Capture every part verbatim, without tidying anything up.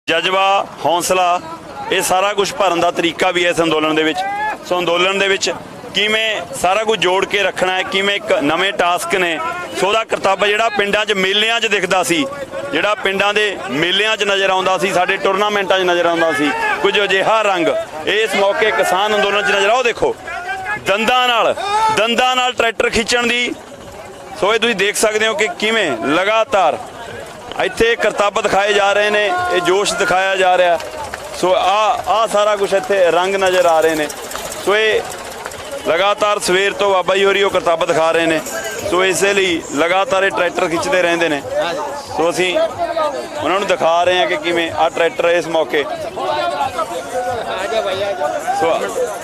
जज्बा हौसला ये सारा कुछ भरन का तरीका भी है इस अंदोलन दे विच। सो अंदोलन दे विच किवें सारा कुछ जोड़ के रखना है, किवें एक नवें टास्क ने। सो उहदा करतब जिहड़ा पिंडां 'च मेलियां 'च दिखदा सी, जिहड़ा पिंडां दे मेलियां 'च नज़र आउंदा सी, साडे टूरनामेंटां 'च नज़र आउंदा सी, कुछ अजिहा रंग इस मौके किसान अंदोलन 'च नज़र आओ। देखो दंदां नाल दंदां नाल ट्रैक्टर खिੱਚਣ ਦੀ। सो ये तुसीं देख सकते हो कि किवें लगातार इत्थे करतब दिखाए जा रहे हैं, ये जोश दिखाया जा रहा। सो आ आ सारा कुछ इत्थे रंग नज़र आ रहे हैं। सो ये लगातार सवेर तो बाबा जी होरी करतब दिखा रहे हैं। सो इसलिए लगातार ये ट्रैक्टर खिੱਚਦੇ रहते हैं। सो असी उन्होंने दिखा रहे हैं कि किवें आ ट्रैक्टर इस मौके। सो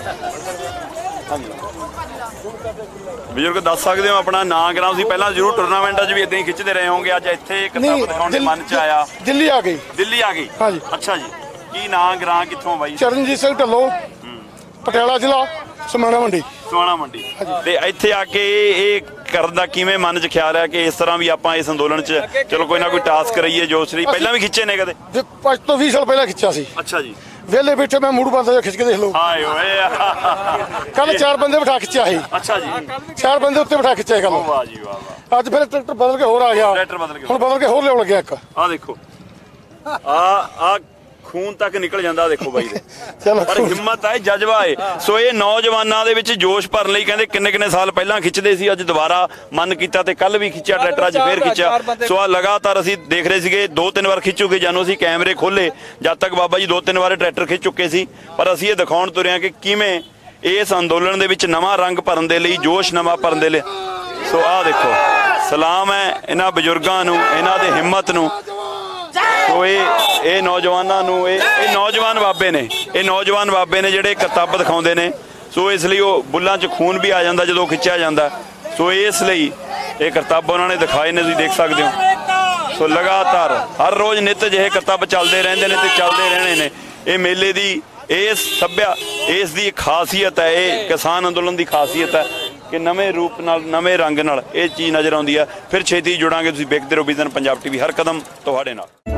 बजुर्ग दस सकते हो अपना नाम ग्राम से पहला जरूर टूरनामेंटा भी इदा ही खिੱਚਦੇ रहे होंगे, अज इत्थे करतब दिखाने के मन च आया? दिल्ली आ गई। दिल्ली आ गई, हाँ जी। अच्छा जी, की नाम ग्रां कित्थों बाई? चरणजीत सिंह ढिल्लों, पटियाला जिला, समाणा मंडी। समाणा मंडी ते इत्थे आके ये करन दा किवें मन च ख्याल है कि इस तरह भी आपां इस अंदोलन च चलो कोई ना कोई टास्क करिए? जोश रही पहला भी खिੱਚੇ ने कदे? पांच तो बीस साल पहला खिੱਚਿਆ ਸੀ। अच्छा जी, वेले बैठे मैं मूड बंदा खिੱਚ के देख लो। कल चार बंदे बिठा खिੱਚਿਆ ਸੀ। अच्छा जी, चार बंदे उत्ते बिठा खिੱਚਿਆ कल। वाह जी वाह। अज फिर ट्रैक्टर बदल के होर आ गया, ट्रैक्टर बदल के हुण बदल के होर लियाउण लग्या एक। आ देखो आ आ खून तक निकल जाता देखो बाई दे। पर हिम्मत है, जज्बा है। सो ये नौजवानों दे विच जोश भरन लई कहंदे किन्ने किन्ने साल पहलां खिੱਚਦੇ ਸੀ, अज दोबारा मन किया ते कल भी खिੱਚਿਆ ट्रैक्टर, अज फिर खिੱਚਿਆ। सो आ लगातार असीं देख रहे सीगे दो तीन बार खिੱਚ चुके, जानो असीं कैमरे खोले जद तक बाबा जी दो तीन बार ट्रैक्टर खिੱਚ चुके सी। पर असीं ये दिखाउण तुरे हां कि किवें इस अंदोलन दे विच नवां रंग भरन दे लई, जोश नवां भरन दे लई। सो आ देखो सलाम है इन्हां बजुर्गां नूं, इन्हां दे हिम्मत नूं। तो ये ये नौजवानों नूं, ये ये नौजवान बाबे ने, ये नौजवान बाबे ने जिहड़े करतब दिखाउंदे ने। सो इसलिए वो बुल्लां च खून भी आ जाता जो खिੱਚਿਆ जाता। सो इसलिए ये करतब उन्होंने दिखाए ने, तुसीं देख सकते हो। सो लगातार हर रोज़ नित जिहे करतब चलते रहंदे ने ते चलते रहने ने। ये मेले की इस सभ्या इस दी खासियत है, ये किसान अंदोलन की खासियत है कि नवे रूप नाल नवे रंग नाल ये चीज़ नज़र आउंदी है। फिर छेती जुड़ांगे, तुसीं वेखदे रहो विजन पंजाब टीवी, हर कदम तुहाडे नाल।